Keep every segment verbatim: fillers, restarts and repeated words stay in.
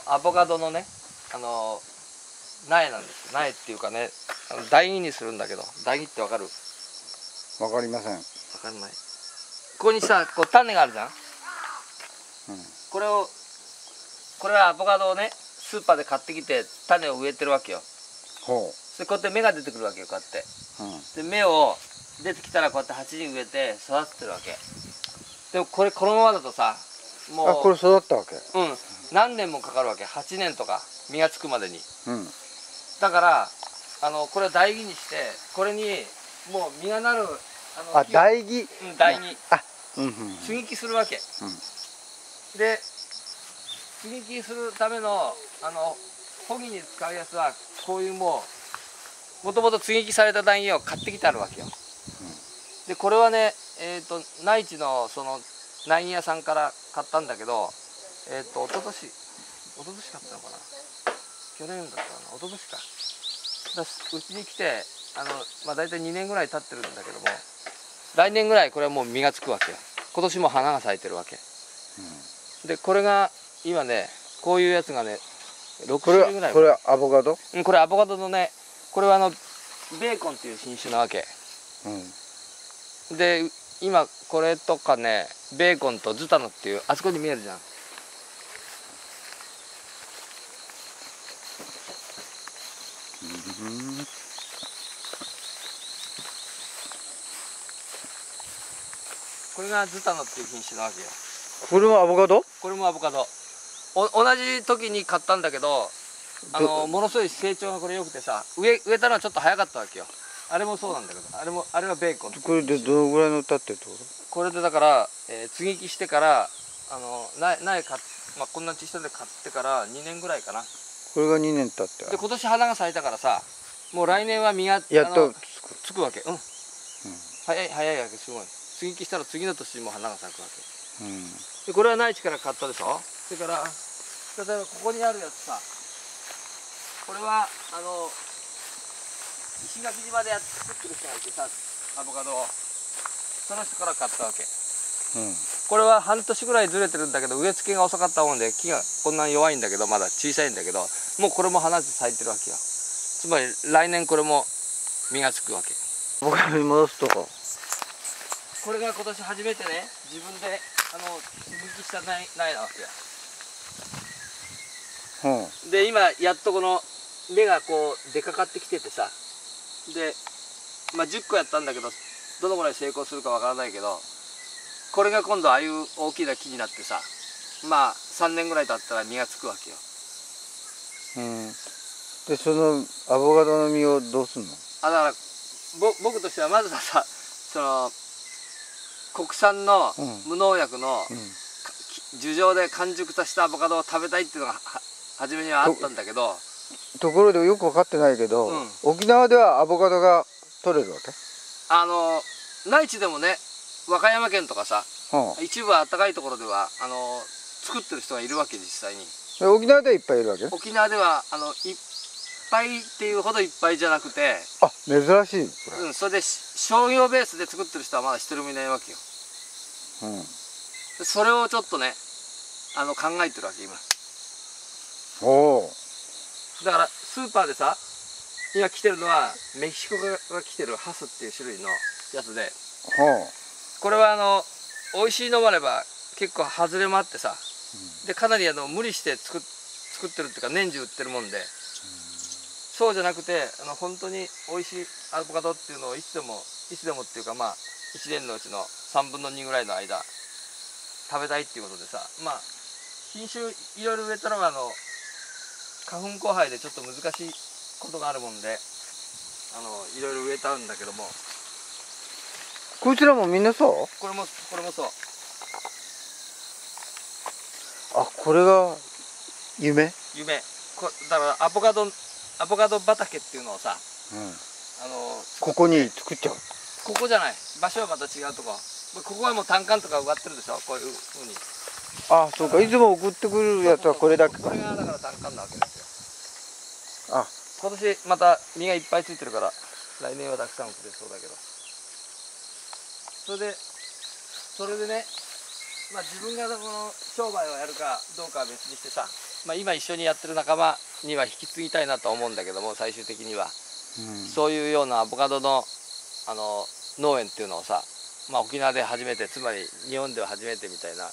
アボカドのね、あの苗なんですよ。苗っていうかね、あの台木にするんだけど、台木ってわかる？ わかりません。 わかんない。ここにさ、こう種があるじゃん。 うん、 これを、これはアボカドをね、スーパーで買ってきて種を植えてるわけよ。 ほでこうやって芽が出てくるわけよ、こうやって。 う。うん。 で芽を出てきたらこうやって鉢に植えて育ててるわけ。でもこれこのままだとさ、もうあ、これ育ったわけ。 うん、何年もかかるわけ。はちねんとか実がつくまでに。 うん。 だからあのこれを台木にして、これにもう実がなるあのあ、台木。 うん、台木。 あ、うん、うん。 接ぎ木するわけ。 うん。 で接ぎ木するためのあの穂木に使うやつはこういうもうもともと接ぎ木された台木を買ってきてあるわけよ。でこれはね、えー、と内地のその苗木屋さんから買ったんだけど、えっ、ー、と一昨年一昨年買ったのかな、去年だったかな、一昨年か。だうちに来てあの、まあ、大体にねんぐらい経ってるんだけども、来年ぐらいこれはもう実がつくわけよ。今年も花が咲いてるわけ、うん、でこれが今ね、こういうやつがねろく種類ぐらい。 これはアボカド？ うん、これアボカドのね、これはあのベーコンっていう品種なわけ、うん、で今これとかね、ベーコンとズタノっていう、あそこに見えるじゃん。 うん、 これがズタノっていう品種なわけよ。 これもアボカド？ これもアボカド。お同じ時に買ったんだけど、あのものすごい成長がこれ良くてさ、植え植えたのはちょっと早かったわけよ。あれもそうなんだけど、あれもあれはベーコン。 これでどのぐらいの経ってるってこと？ これでだから、えー、接ぎ木してからあの苗苗買っ、まあ、こんな小さいで買ってからにねんぐらいかな。 これがにねん経って。 で今年花が咲いたからさ、もう来年は実がやっとつくつくわけ。うん、うん、早い早いわけ。すごい。接ぎ木したら次の年も花が咲くわけ。うん、でこれは内地から買ったでしょ。それから例えばここにあるやつさ、これはあの石垣島でやっ作ってる人がいてさ、アボカドをその人から買ったわけ、うん、これは半年ぐらいずれてるんだけど、植え付けが遅かったもんで木がこんなに弱いんだけど、まだ小さいんだけど、もうこれも花咲いてるわけよ。つまり来年これも実がつくわけ。 アボカドに戻すとここれが今年初めてね、自分であの接ぎ木した苗苗なわけよ。うん、で今やっとこの芽がこう出かかってきててさ、で、まあ、じゅっこやったんだけど、どのぐらい成功するかわからないけど、これが今度ああいう大きな木になってさ、まあさんねんぐらい経ったら実がつくわけよ。 うん、でそのアボカドの実をどうすんの？ あ、だからぼ僕としてはまずはさ、その国産の無農薬の、うん、樹上で完熟させたアボカドを食べたいっていうのがは初めにはあったんだけど、 と, ところでよく分かってないけど、うん、沖縄ではアボカドが取れるわけ？ あの内地でもね、和歌山県とかさ、うん、一部は暖かいところではあの作ってる人がいるわけ、実際に。 沖縄ではいっぱいいるわけ？ 沖縄ではあのいっぱいっていうほどいっぱいじゃなくて、 あ、珍しいこれ。 うん、それで商業ベースで作ってる人はまだ一人もいないわけよ。うん、それをちょっとね、あの考えてるわけ今。おお。だからスーパーでさ、今来てるのはメキシコが来てるハスっていう種類のやつで、これはあの美味しいのもあれば結構外れもあってさ、うん、でかなりあの無理して作っ作ってるっていうか年中売ってるもんで、うん、そうじゃなくてあの本当に美味しいアボカドっていうのをいつでもいつでもっていうか、まあいちねんのうちのさんぶんのにぐらいの間食べたいっていうことでさ、まあ品種いろいろ植えたのはあの花粉交配でちょっと難しいことがあるもんで、あのいろいろ植えたんだけども。 こちらもみんなそう？ これもこれもそう。 あ、これが夢？ 夢。こだからアボカドアボカド畑っていうのをさ、うん、あのここに作っちゃう。 ここじゃない。場所はまた違うとこ。ここはもう単管とか植わってるでしょ。こういうふうに。 あ、そうか。いつも送ってくるやつはこれだけか。 これがだから単管なわけですよ。あ、今年また実がいっぱいついてるから来年はたくさん送れそうだけど。それでそれでね、まあ自分がこの商売をやるかどうかは別にしてさ、 まあ、今一緒にやってる仲間には引き継ぎたいなと思うんだけども、最終的には、うん、そういうようなアボカドのあの農園っていうのをさ、まあ、沖縄で初めて、つまり日本では初めてみたいなあの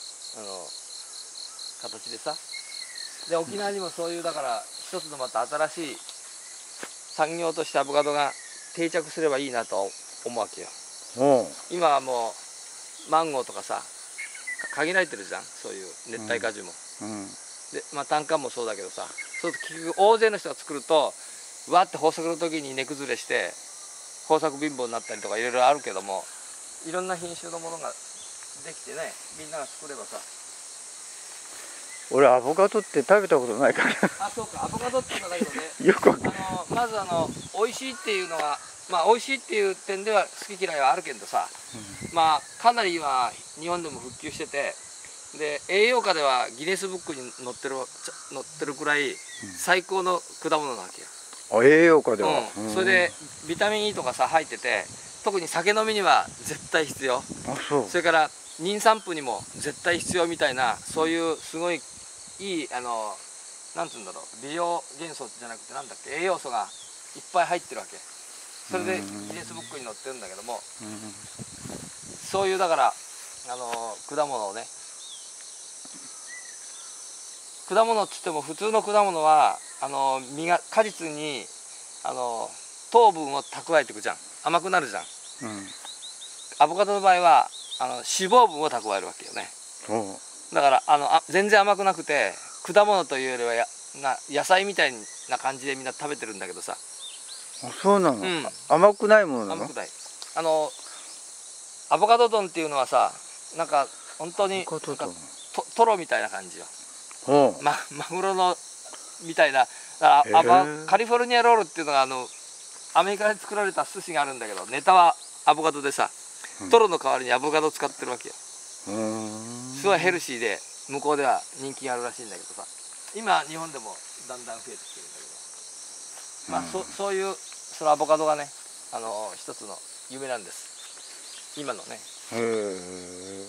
形でさ、で沖縄にもそういうだから一つのまた新しい産業としてアボカドが定着すればいいなと思うわけよ。今はもうマンゴーとかさ限られてるじゃん、そういう熱帯果樹も。うんうん、でまあ単価もそうだけどさ、そうすると結局大勢の人が作るとわって豊作の時に根崩れして豊作貧乏になったりとかいろいろあるけども、いろんな品種のものができてね、みんなが作ればさ。 俺アボカドって食べたことないからあ、そうか、アボカドっていうのだけどねよくあのまずあの美味しいっていうのが、まあ美味しいっていう点では好き嫌いはあるけどさ、うん、まあかなり今日本でも復旧してて、で栄養価ではギネスブックに載ってる載ってるくらい最高の果物なわけよ。 あ、栄養価では、 うん、それでビタミン E とかさ入ってて、特に酒飲みには絶対必要。あ、そう。それから妊産婦にも絶対必要みたいな、そういうすごいいいあのなんつうんだろう、美容元素じゃなくてなんだっけ、栄養素がいっぱい入ってるわけ。それでギネスブックに載ってるんだけども、そういうだからあの果物をね、果物っつっても普通の果物はあの実が果実にあの糖分を蓄えていくじゃん、甘くなるじゃん。うん、アボカドの場合はあの脂肪分を蓄えるわけよね。だからあのあ全然甘くなくて、果物というよりはやな野菜みたいな感じでみんな食べてるんだけどさ。 あ、そうなの、うん、甘くないものなの？ 甘くない。あのアボカド丼っていうのはさ、なんか本当になんかとトロみたいな感じよ。ま、マグロのみたいな。だからアバカリフォルニアロールっていうのがあのアメリカで作られた寿司があるんだけど、ネタはアボカドでさ、トロの代わりにアボカドを使ってるわけよ。すごいヘルシーで向こうでは人気があるらしいんだけどさ、今日本でもだんだん増えてきてるんだけど、まあそそういうそのアボカドがね、あの一つの夢なんです今のね。へえ。